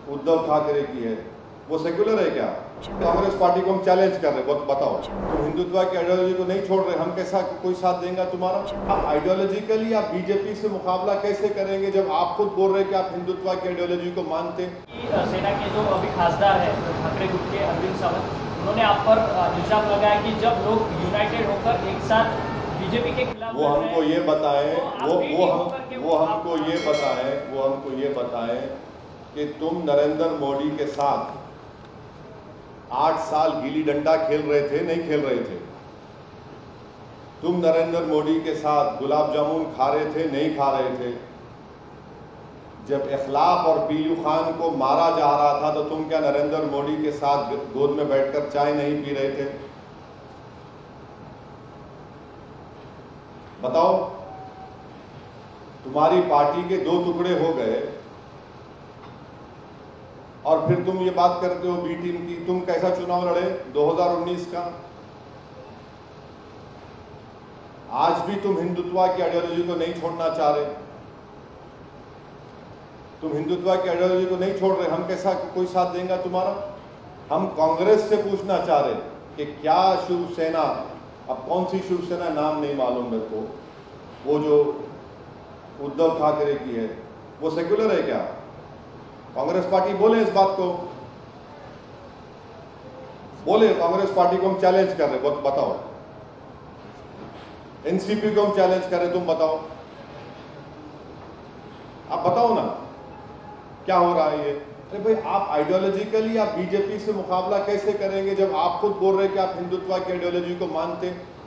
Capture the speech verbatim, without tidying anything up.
उद्धव ठाकरे की है वो सेक्युलर है क्या? कांग्रेस पार्टी को हम चैलेंज कर रहे हैं, बताओ तुम हिंदुत्व की आइडियोलॉजी को नहीं छोड़ रहे, हम कैसा कोई साथ देंगे तुम्हारा? आप आइडियोलॉजिकली आप बीजेपी से मुकाबला कैसे करेंगे जब आप खुद बोल रहे हैं कि आप हिंदुत्व की आइडियोलॉजी को मानते हैं? सेना के जो अभी खासदार है ठाकरे गुट के अरविंद सावंत, उन्होंने आप पर इल्जाम लगाया कि जब लोग यूनाइटेड होकर एक साथ बीजेपी के खिलाफ वो हमको ये बताएं वो वो हम वो हमको ये बताएं वो हमको ये बताएं कि तुम नरेंद्र मोदी के साथ आठ साल गिल्ली डंडा खेल रहे थे, नहीं खेल रहे थे? तुम नरेंद्र मोदी के साथ गुलाब जामुन खा रहे थे, नहीं खा रहे थे? जब इखलाक और पीयू खान को मारा जा रहा था तो तुम क्या नरेंद्र मोदी के साथ गोद में बैठकर चाय नहीं पी रहे थे? बताओ, तुम्हारी पार्टी के दो टुकड़े हो गए और फिर तुम ये बात करते हो बी टीम की। तुम कैसा चुनाव लड़े दो हज़ार उन्नीस का? आज भी तुम हिंदुत्व की आइडियोलॉजी को नहीं छोड़ना चाह रहे। तुम हिंदुत्व की आइडियोलॉजी को नहीं छोड़ रहे, हम कैसा कोई साथ देंगे तुम्हारा? हम कांग्रेस से पूछना चाह रहे कि क्या शिवसेना, अब कौन सी शिवसेना नाम नहीं मालूम मेरे को, वो जो उद्धव ठाकरे की है वो सेक्युलर है क्या? कांग्रेस पार्टी बोले इस बात को, बोले कांग्रेस पार्टी को हम चैलेंज कर रहे, बताओ एनसीपी को हम चैलेंज कर रहे, तुम बताओ, आप बताओ ना क्या हो रहा है ये? अरे भाई, आप आइडियोलॉजिकली आप बीजेपी से मुकाबला कैसे करेंगे जब आप खुद बोल रहे हैं कि आप हिंदुत्व की आइडियोलॉजी को मानते हैं?